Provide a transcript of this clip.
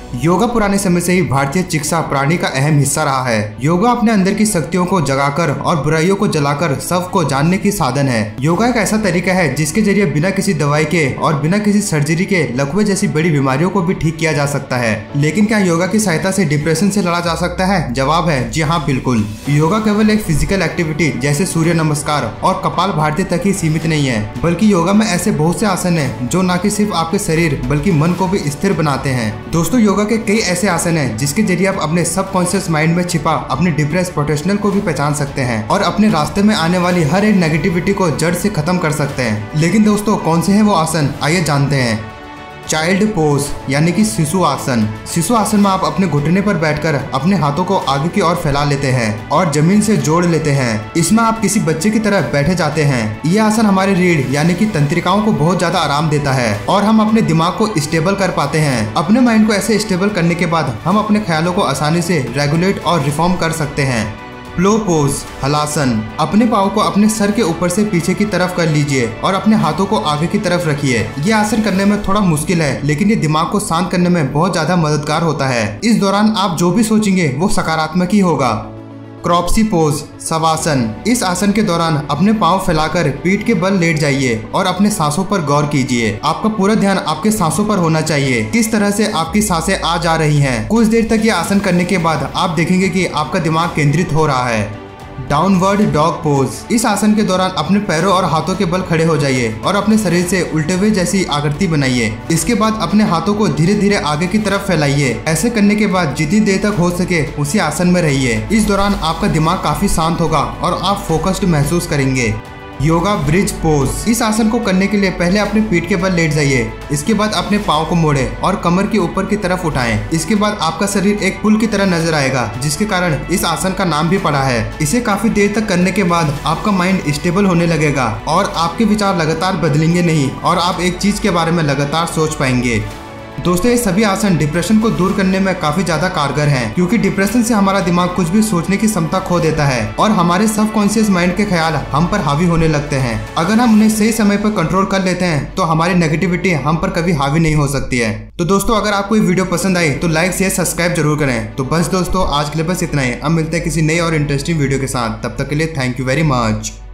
योगा पुराने समय से ही भारतीय चिकित्सा प्रणाली का अहम हिस्सा रहा है। योगा अपने अंदर की शक्तियों को जगाकर और बुराइयों को जलाकर सबको जानने की साधन है। योगा एक ऐसा तरीका है जिसके जरिए बिना किसी दवाई के और बिना किसी सर्जरी के लकवे जैसी बड़ी बीमारियों को भी ठीक किया जा सकता है। लेकिन क्या योगा की सहायता से डिप्रेशन से लड़ा जा सकता है? जवाब है जी हाँ, बिल्कुल। योगा केवल एक फिजिकल एक्टिविटी जैसे सूर्य नमस्कार और कपाल भारती तक ही सीमित नहीं है, बल्कि योगा में ऐसे बहुत से आसन है जो न कि सिर्फ आपके शरीर बल्कि मन को भी स्थिर बनाते हैं। दोस्तों, योगा के कई ऐसे आसन हैं जिसके जरिए आप अपने सबकॉन्शियस माइंड में छिपा अपने डिप्रेस पोटेंशियल को भी पहचान सकते हैं और अपने रास्ते में आने वाली हर एक नेगेटिविटी को जड़ से खत्म कर सकते हैं। लेकिन दोस्तों, कौन से हैं वो आसन, आइए जानते हैं। चाइल्ड पोज यानी कि शिशु आसन। शिशु आसन में आप अपने घुटने पर बैठकर अपने हाथों को आगे की ओर फैला लेते हैं और जमीन से जोड़ लेते हैं। इसमें आप किसी बच्चे की तरह बैठे जाते हैं। यह आसन हमारे रीढ़ यानी कि तंत्रिकाओं को बहुत ज्यादा आराम देता है और हम अपने दिमाग को स्टेबल कर पाते हैं। अपने माइंड को ऐसे स्टेबल करने के बाद हम अपने ख्यालों को आसानी से रेगुलेट और रिफॉर्म कर सकते हैं। Flow pose Halasana. अपने पाँव को अपने सर के ऊपर से पीछे की तरफ कर लीजिए और अपने हाथों को आगे की तरफ रखिए। ये आसन करने में थोड़ा मुश्किल है, लेकिन ये दिमाग को शांत करने में बहुत ज्यादा मददगार होता है। इस दौरान आप जो भी सोचेंगे वो सकारात्मक ही होगा। Corpse pose shavasana. इस आसन के दौरान अपने पांव फैलाकर पीठ के बल लेट जाइए और अपने सांसों पर गौर कीजिए। आपका पूरा ध्यान आपके सांसों पर होना चाहिए, किस तरह से आपकी सांसें आ जा रही हैं। कुछ देर तक ये आसन करने के बाद आप देखेंगे कि आपका दिमाग केंद्रित हो रहा है। Downward dog pose. इस आसन के दौरान अपने पैरों और हाथों के बल खड़े हो जाइए और अपने शरीर से उल्टे हुए जैसी आकृति बनाइए। इसके बाद अपने हाथों को धीरे धीरे आगे की तरफ फैलाइए। ऐसे करने के बाद जितनी देर तक हो सके उसी आसन में रहिए। इस दौरान आपका दिमाग काफी शांत होगा और आप फोकस्ड महसूस करेंगे। Yoga bridge pose. इस आसन को करने के लिए पहले अपने पीठ के बल लेट जाइए। इसके बाद अपने पाँव को मोड़े और कमर के ऊपर की तरफ उठाएं। इसके बाद आपका शरीर एक पुल की तरह नजर आएगा, जिसके कारण इस आसन का नाम भी पड़ा है। इसे काफी देर तक करने के बाद आपका माइंड स्टेबल होने लगेगा और आपके विचार लगातार बदलेंगे नहीं और आप एक चीज के बारे में लगातार सोच पाएंगे। दोस्तों, ये सभी आसन डिप्रेशन को दूर करने में काफी ज्यादा कारगर हैं, क्योंकि डिप्रेशन से हमारा दिमाग कुछ भी सोचने की क्षमता खो देता है और हमारे सबकॉन्शियस माइंड के ख्याल हम पर हावी होने लगते हैं। अगर हम उन्हें सही समय पर कंट्रोल कर लेते हैं तो हमारी नेगेटिविटी हम पर कभी हावी नहीं हो सकती है। तो दोस्तों, अगर आपको ये वीडियो पसंद आई तो लाइक शेयर सब्सक्राइब जरूर करें। तो बस दोस्तों, आज के लिए बस इतना ही। अब मिलते हैं किसी नई और इंटरेस्टिंग वीडियो के साथ। तब तक के लिए थैंक यू वेरी मच।